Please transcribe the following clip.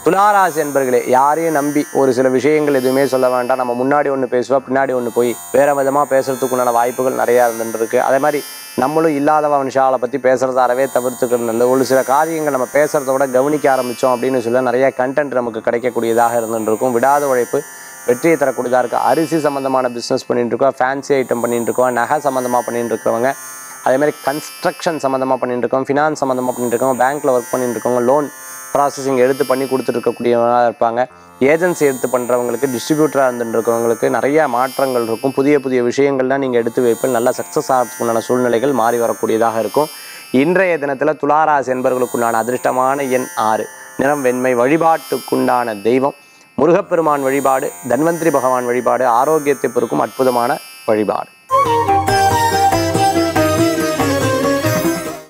துளாராசி என்பர்களே, யாரையும் நம்பி ஒரு சில விஷயங்கள் எதுவுமே சொல்ல வேண்டாம். நம்ம முன்னாடி ஒன்று பேசுவோம், பின்னாடி ஒன்று போய் வேறு விதமாக பேசுறதுக்குண்டான வாய்ப்புகள் நிறையா இருந்துருக்கு. அதே மாதிரி நம்மளும் இல்லாதவ மனுஷாவை பற்றி பேசுகிறத அறவே தவிர்த்துக்கிறது நல்லது. ஒரு சில காரியங்கள் நம்ம பேசுகிறத விட கவனிக்க ஆரம்பித்தோம் அப்படின்னு சொல்ல நிறைய கண்டென்ட் நமக்கு கிடைக்கக்கூடியதாக இருந்துருக்கும். விடாத உழைப்பு வெற்றியை தரக்கூடியதாக இருக்குது. அரிசி சம்மந்தமான பிஸ்னஸ் பண்ணிட்டு இருக்கோம், ஃபேன்சி ஐட்டம் பண்ணிட்டு இருக்கோம், நகை சம்மந்தமாக பண்ணிட்டு இருக்கிறவங்க, அதேமாதிரி கன்ஸ்ட்ரக்ஷன் சம்மந்தமாக பண்ணிட்டு இருக்கோம், ஃபினான்ஸ் சம்மந்தமாக பண்ணிட்டு இருக்கோம், பேங்க்கில் ஒர்க் பண்ணிட்டு இருக்கவங்க, லோன் ப்ராசஸிங் எடுத்து பண்ணி கொடுத்துட்ருக்கக்கூடியவங்களாக இருப்பாங்க. ஏஜென்சி எடுத்து பண்ணுறவங்களுக்கு, டிஸ்ட்ரிபியூட்டராக இருந்துருக்கிறவங்களுக்கு நிறைய மாற்றங்கள் இருக்கும். புதிய புதிய விஷயங்கள்லாம் நீங்கள் எடுத்து வைப்பில் நல்ல சக்ஸஸ் ஆகிறதுக்குண்டான சூழ்நிலைகள் மாறி வரக்கூடியதாக இருக்கும். இன்றைய தினத்தில் துளாராசி என்பவர்களுக்குண்டான அதிர்ஷ்டமான எண் 6, நிறம் வெண்மை. வழிபாட்டுக்குண்டான தெய்வம் முருகப்பெருமான் வழிபாடு, தன்வந்திரி பகவான் வழிபாடு ஆரோக்கியத்தை பெருக்கும் அற்புதமான வழிபாடு.